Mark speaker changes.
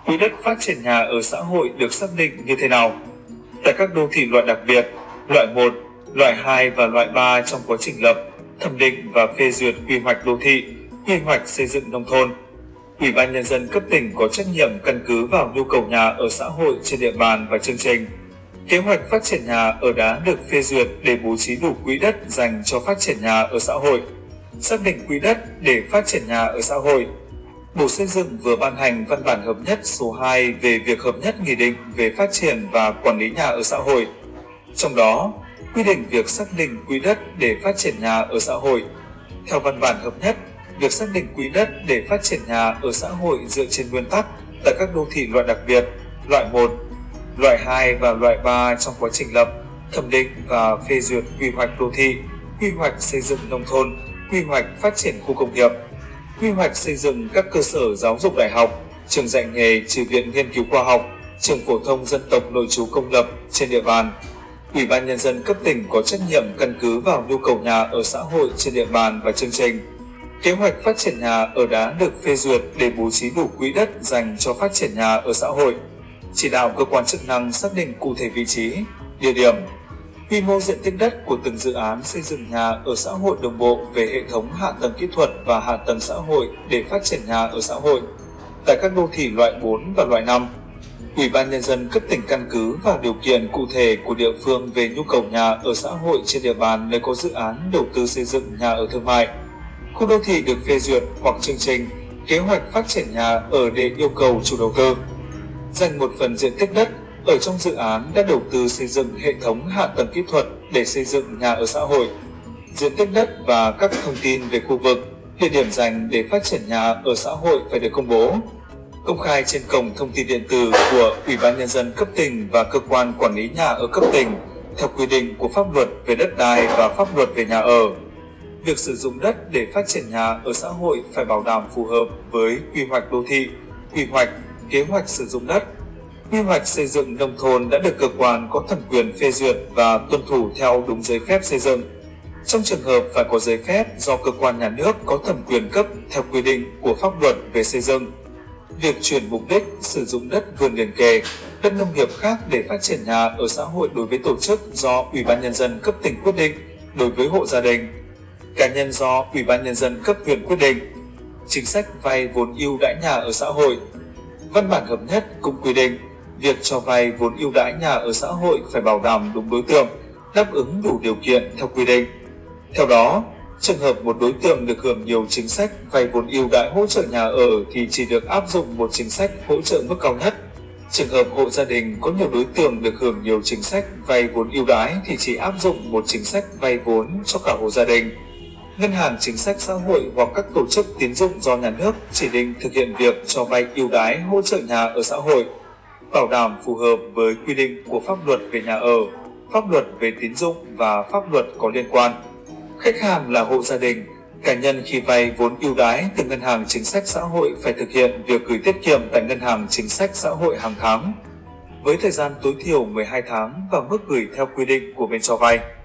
Speaker 1: Quỹ đất phát triển nhà ở xã hội được xác định như thế nào? Tại các đô thị loại đặc biệt, loại 1, loại 2 và loại 3 trong quá trình lập, thẩm định và phê duyệt quy hoạch đô thị, quy hoạch xây dựng nông thôn, Ủy ban Nhân dân cấp tỉnh có trách nhiệm căn cứ vào nhu cầu nhà ở xã hội trên địa bàn và chương trình. Kế hoạch phát triển nhà ở đã được phê duyệt để bố trí đủ quỹ đất dành cho phát triển nhà ở xã hội. Xác định quỹ đất để phát triển nhà ở xã hội. Bộ Xây dựng vừa ban hành văn bản hợp nhất số 2 về việc hợp nhất nghị định về phát triển và quản lý nhà ở xã hội. Trong đó, quy định việc xác định quỹ đất để phát triển nhà ở xã hội. Theo văn bản hợp nhất, việc xác định quỹ đất để phát triển nhà ở xã hội dựa trên nguyên tắc tại các đô thị loại đặc biệt, loại 1, loại 2 và loại 3 trong quá trình lập, thẩm định và phê duyệt quy hoạch đô thị, quy hoạch xây dựng nông thôn, quy hoạch phát triển khu công nghiệp, quy hoạch xây dựng các cơ sở giáo dục đại học, trường dạy nghề trừ viện nghiên cứu khoa học, trường phổ thông dân tộc nội trú công lập trên địa bàn. Ủy ban Nhân dân cấp tỉnh có trách nhiệm căn cứ vào nhu cầu nhà ở xã hội trên địa bàn và chương trình. Kế hoạch phát triển nhà ở đã được phê duyệt để bố trí đủ quỹ đất dành cho phát triển nhà ở xã hội. Chỉ đạo cơ quan chức năng xác định cụ thể vị trí, địa điểm, quy mô diện tích đất của từng dự án xây dựng nhà ở xã hội đồng bộ về hệ thống hạ tầng kỹ thuật và hạ tầng xã hội để phát triển nhà ở xã hội. Tại các đô thị loại 4 và loại 5, Ủy ban Nhân dân cấp tỉnh căn cứ vào điều kiện cụ thể của địa phương về nhu cầu nhà ở xã hội trên địa bàn nơi có dự án đầu tư xây dựng nhà ở thương mại, khu đô thị được phê duyệt hoặc chương trình, kế hoạch phát triển nhà ở để yêu cầu chủ đầu tư dành một phần diện tích đất ở trong dự án đã đầu tư xây dựng hệ thống hạ tầng kỹ thuật để xây dựng nhà ở xã hội. Diện tích đất và các thông tin về khu vực, địa điểm dành để phát triển nhà ở xã hội phải được công bố, công khai trên cổng thông tin điện tử của Ủy ban Nhân dân cấp tỉnh và cơ quan quản lý nhà ở cấp tỉnh theo quy định của pháp luật về đất đai và pháp luật về nhà ở. Việc sử dụng đất để phát triển nhà ở xã hội phải bảo đảm phù hợp với quy hoạch đô thị, quy hoạch, kế hoạch sử dụng đất. Quy hoạch xây dựng nông thôn đã được cơ quan có thẩm quyền phê duyệt và tuân thủ theo đúng giấy phép xây dựng. Trong trường hợp phải có giấy phép do cơ quan nhà nước có thẩm quyền cấp theo quy định của pháp luật về xây dựng. Việc chuyển mục đích sử dụng đất vườn liền kề, đất nông nghiệp khác để phát triển nhà ở xã hội đối với tổ chức do Ủy ban Nhân dân cấp tỉnh quyết định, đối với hộ gia đình, cá nhân do Ủy ban Nhân dân cấp huyện quyết định. Chính sách vay vốn ưu đãi nhà ở xã hội. Văn bản hợp nhất cũng quy định việc cho vay vốn ưu đãi nhà ở xã hội phải bảo đảm đúng đối tượng, đáp ứng đủ điều kiện theo quy định. Theo đó, trường hợp một đối tượng được hưởng nhiều chính sách vay vốn ưu đãi hỗ trợ nhà ở thì chỉ được áp dụng một chính sách hỗ trợ mức cao nhất. Trường hợp hộ gia đình có nhiều đối tượng được hưởng nhiều chính sách vay vốn ưu đãi thì chỉ áp dụng một chính sách vay vốn cho cả hộ gia đình. Ngân hàng chính sách xã hội hoặc các tổ chức tín dụng do nhà nước chỉ định thực hiện việc cho vay ưu đãi hỗ trợ nhà ở xã hội, bảo đảm phù hợp với quy định của pháp luật về nhà ở, pháp luật về tín dụng và pháp luật có liên quan. Khách hàng là hộ gia đình, cá nhân khi vay vốn ưu đãi từ ngân hàng chính sách xã hội phải thực hiện việc gửi tiết kiệm tại ngân hàng chính sách xã hội hàng tháng, với thời gian tối thiểu 12 tháng và mức gửi theo quy định của bên cho vay.